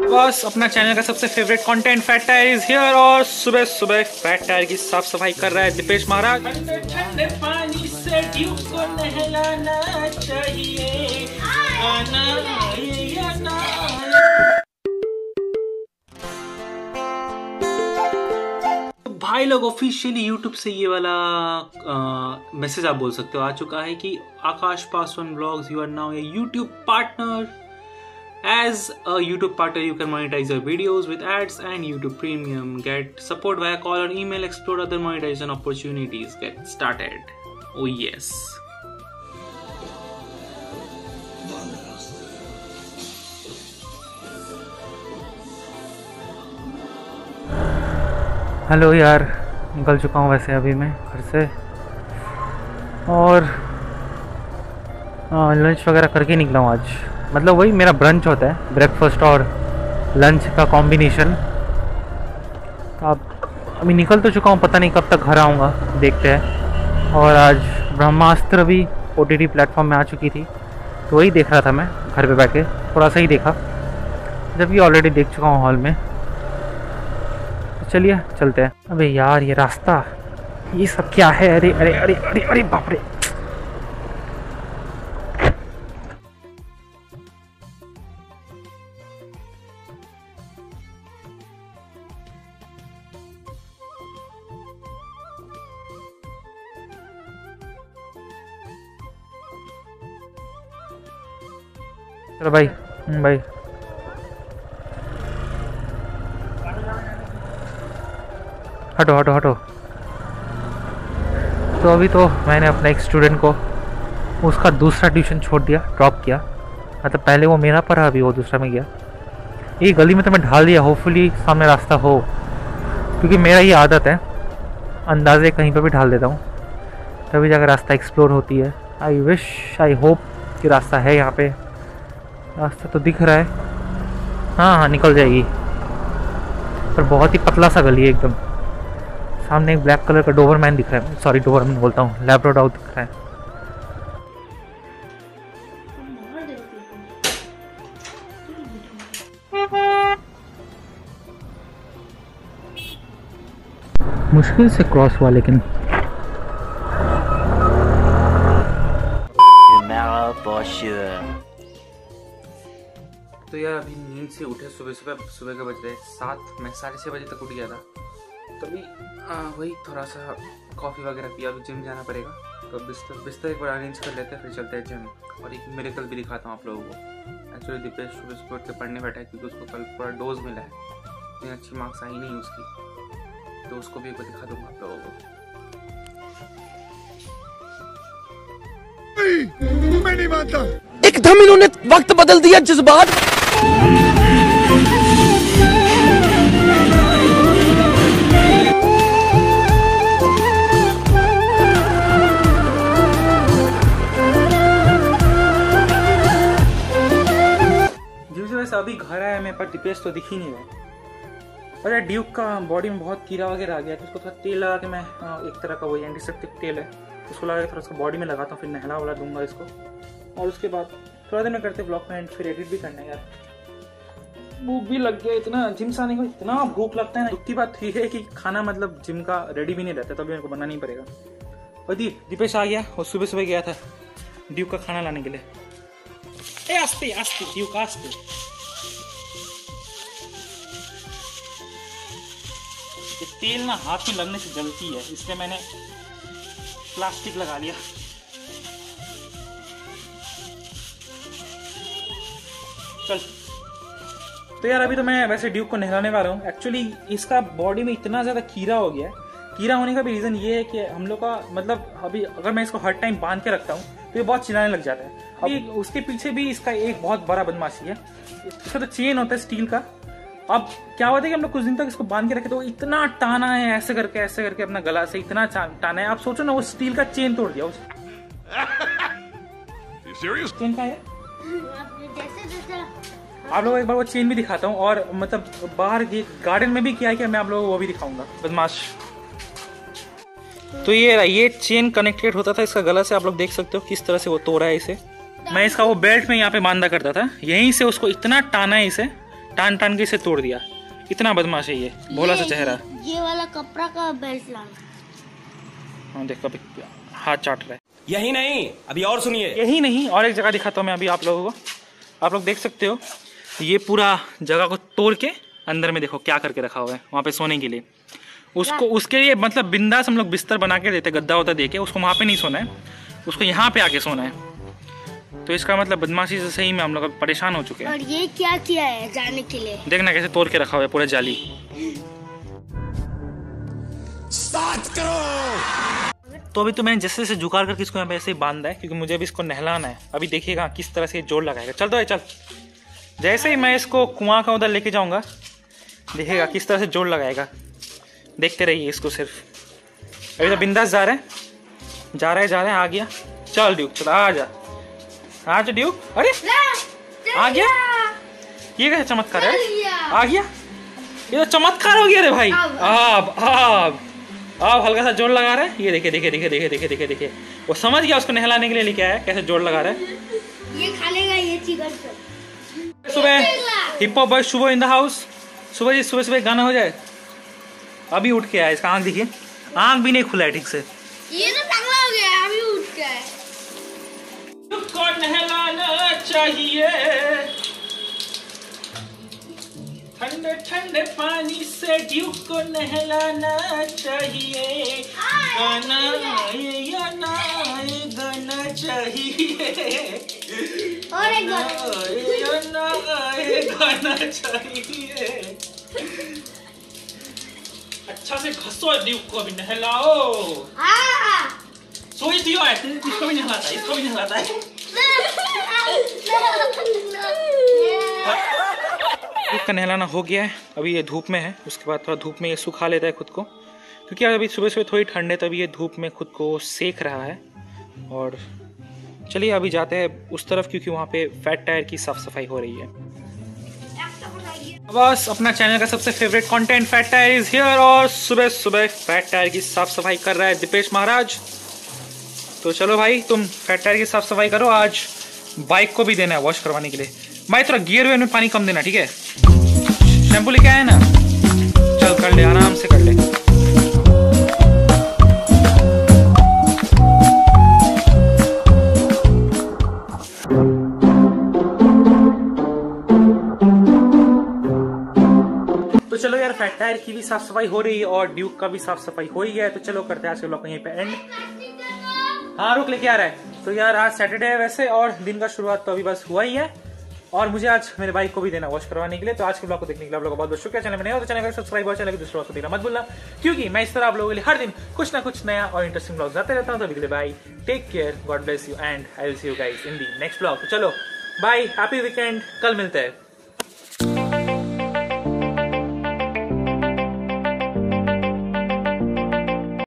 बस अपना चैनल का सबसे favourite content fat tyre is here और सुबह सुबह फैट टायर की साफ सफाई कर रहा है दीपेश महाराज। ठंडे पानी से ड्यूक को नहलाना चाहिए, भाई लोग ऑफिशियली YouTube से ये वाला मैसेज आप बोल सकते हो आ चुका है कि Akash Paswan vlogs you are now a YouTube partner. As a YouTube partner, you can monetize your videos with ads and YouTube Premium. Get support via call or email. Explore other monetization opportunities. Get started. Oh yes. Hello यार, निकल चुका हूँ वैसे अभी मैं घर से और लंच वगैरह करके निकला हूँ आज। मतलब वही मेरा ब्रंच होता है, ब्रेकफास्ट और लंच का कॉम्बिनेशन। अब अभी निकल तो चुका हूँ, पता नहीं कब तक घर आऊँगा, देखते हैं। और आज ब्रह्मास्त्र भी OTT प्लेटफॉर्म में आ चुकी थी, तो वही देख रहा था मैं घर पे बैठ के, थोड़ा सा ही देखा, जबकि ऑलरेडी देख चुका हूँ हॉल में। तो चलिए चलते हैं। अबे यार ये रास्ता, ये सब क्या है? अरे अरे अरे अरे अरे बाप रे। चलो भाई भाई हटो हटो हटो। तो अभी तो मैंने अपना एक स्टूडेंट को उसका दूसरा ट्यूशन छोड़ दिया, ड्रॉप किया। मतलब पहले वो मेरा पढ़ा, अभी वो दूसरा में गया। ये गली में तो मैं ढाल दिया, होपफुली सामने रास्ता हो, क्योंकि मेरा ये आदत है अंदाजे कहीं पर भी ढाल देता हूँ, तभी जाकर रास्ता एक्सप्लोर होती है। आई विश, आई होप कि रास्ता है यहाँ पे। रास्ता तो दिख रहा है, हाँ हाँ निकल जाएगी, पर बहुत ही पतला सा गली है एकदम। सामने एक ब्लैक कलर का डोबरमैन दिख रहा है, सॉरी डोबरमैन बोलता हूँ, लैब्राडोर दिख रहा है। मुश्किल से क्रॉस हुआ लेकिन। तो यार अभी नींद से उठे, सुबह के बज रहे 7, मैं 6:30 बजे तक उठ गया था। तो अभी वही थोड़ा सा कॉफ़ी वगैरह पिया, अभी जिम जाना पड़ेगा, तो बिस्तर एक बार अरेंज कर लेते हैं, फिर चलते हैं जिम। और एक मिरेकल भी दिखाता हूँ आप लोगों को। एक्चुअली दीपेश सुबह उठ के पढ़ने बैठा है, क्योंकि उसको कल पूरा डोज मिला है, इतनी अच्छी मार्क्स आई नहीं उसकी, तो उसको भी एक बार दिखा दूँगा आप लोगों को। मैं नहीं मानता, एकदम इन्होंने वक्त बदल दिया, जज्बात। अभी घर आया मैं, पर दीपेश तो दिख ही नहीं रहा। अरे ड्यूक का बॉडी में बहुत कीड़ा वगैरह आ गया, तो उसको थोड़ा तेल लगा के मैं, एक तरह का वही एंटीसेप्टिक तेल है, उसको लगा के थोड़ा उसको बॉडी में लगाता हूँ, फिर नहला वाला दूंगा इसको। और उसके बाद थोड़ा दिन में करते ब्लॉग में एंड, फिर एडिट भी करना है यार। भूख भी लग गया, इतना जिम से आने को इतना भूख लगता है ना। दुखती बात ये है कि खाना मतलब जिम का रेडी भी नहीं रहता, तभी मेरे को बनाना नहीं पड़ेगा। और दीपेश आ गया, और सुबह सुबह गया था ड्यूक का खाना लाने के लिए। ए आस्ते आस्ते ड्यूक आस्ते। ये तेल ना हाथ में लगने से जलती है, इसलिए मैंने प्लास्टिक लगा लिया। चल तो यार अभी तो मैं वैसे ड्यूक को नहलाने वाला हूँ। एक्चुअली इसका बॉडी में इतना ज्यादा कीड़ा हो गया है। कीड़ा होने का भी रीजन ये है कि हम लोग का मतलब अभी अगर मैं इसको हर टाइम बांध के रखता हूँ तो ये बहुत चिल्लाने लग जाता है। अभी उसके पीछे भी इसका एक बहुत बड़ा बदमाशी है, इसका तो चेन होता है स्टील का। अब क्या होता है कि हम लोग कुछ दिन तक इसको बांध के रखे, तो इतना टाना है ऐसे करके अपना गला से इतना टाना है। आप सोचो ना, वो स्टील का चेन तोड़ दिया उस चेन का है। आप लोगों को एक बार वो चेन भी दिखाता हूँ, और मतलब बाहर गार्डन में भी किया है कि मैं आप लोगों को वो भी दिखाऊंगा, बदमाश। तो ये चेन कनेक्टेड होता था इसका गला से, आप लोग देख सकते हो किस तरह से वो तोड़ा है इसे। मैं इसका वो बेल्ट में यहाँ पे बांधा करता था, यहीं से उसको इतना टाना है इसे टान टान के इसे तोड़ दिया। इतना बदमाश है ये भोला सा चेहरा। ये वाला कपड़ा का बेल्ट लाना। हाँ देखो अभी हाथ चाट रहा है। यही नहीं, अभी और सुनिए। यही नहीं, और एक जगह दिखाता हूँ मैं अभी आप लोगों को। आप लोग देख सकते हो ये पूरा जगह को तोड़ के अंदर में देखो क्या करके रखा हुआ है वहाँ पे सोने के लिए। उसको उसके लिए मतलब बिंदास हम लोग बिस्तर बना के देते, गद्दा होता दे के। उसको वहाँ पे नहीं सोना है, उसको यहाँ पे आके सोना है। तो इसका मतलब बदमाशी से सही में हम लोग परेशान हो चुके हैं। और ये क्या किया है जाने के लिए? देखना कैसे तोड़ के रखा हुआ है पूरा जाली। 7 करोड़। तो अभी तो मैंने जैसे से जुगाड़ करके इसको यहाँ पे ऐसे ही बांधा है, क्योंकि मुझे अभी इसको नहलाना है। अभी देखिएगा किस तरह से जोड़ लगाएगा। चल दो चल। जैसे ही मैं इसको कुआं का उधर लेके जाऊंगा, देखिएगा किस तरह से जोड़ लगाएगा। देखते रहिए इसको सिर्फ। अभी तो बिंदास जा रहे हैं। आ गया। चल ड्यूक चल, आ जा ड्यूक। अरे आ गया। ये कैसे चमत्कार है? आ गया, ये तो चमत्कार हो गया रे भाई। अब हल्का सा जोड़ लगा रहा है। ये देखिए वो समझ गया उसको नहलाने के लिए लेके आया। कैसे जोड़ लगा रहा है। ये खा लेगा ये चिकन। सुबह हिप हॉप बॉय सुबह इन द हाउस। सुबह गाना हो जाए। अभी उठ के आया, इसका आंख देखिए, आंख भी नहीं खुला है ठीक से। ये तो टकला हो गया, अभी उठ के आया। को नहलाना चाहिए ठंडे ठंडे पानी से, ड्यूक को नहलाना चाहिए। गाना चाहिए, और एक गाना चाहिए। अच्छा से घसो ड्यूक को भी नहलाओ। सोच दियो है, इसको भी नहलाता है। इसका नहलाना हो गया है। अभी ये धूप में है, उसके बाद थोड़ा धूप में ये सुखा लेता है खुद को, क्योंकि अभी सुबह थोड़ी ठंड है, तभी ये धूप में खुद को सेक रहा है। और चलिए अभी जाते हैं उस तरफ, क्योंकि वहाँ पे फैट टायर की साफ सफाई हो रही है। बस अपना चैनल का सबसे favourite content fat tyre is here, और सुबह फैट टायर की साफ सफाई कर रहा है दीपेश महाराज। तो चलो भाई तुम फैट टायर की साफ सफाई करो। आज बाइक को भी देना है वॉश करवाने के लिए। भाई थोड़ा गियर वेयर में पानी कम देना, ठीक है? शैम्पू लेके आया ना, चल कर ले, आराम से कर ले। तो चलो यार, फैट टायर की भी साफ सफाई हो रही है और ड्यूक का भी साफ सफाई हो ही है। तो चलो करते हैं आज के ब्लॉग को यहीं पे एंड। हाँ रुक, लेके आ रहा है। तो यार आज सैटरडे है वैसे, और दिन का शुरुआत तो अभी बस हुआ ही है, और मुझे आज मेरे बाइक को भी देना वॉश करवाने के लिए। तो आज के ब्लॉग को देखने के लिए आप लोगों का बहुत बहुत शुक्रिया। चैनल में नया हो तो चैनल को सब्सक्राइब और चैनल को दूसरों को देखना मत भूलना, क्योंकि मैं इस तरह आप लोगों के लिए हर दिन कुछ ना कुछ नया और इंटरेस्टिंग ब्लॉग आते रहता हूँ। तो अभी के लिए bye, take care, God bless you, and I will see you guys in the next blog. तो चलो बाय, हैप्पी वीकेंड, कल मिलते हैं।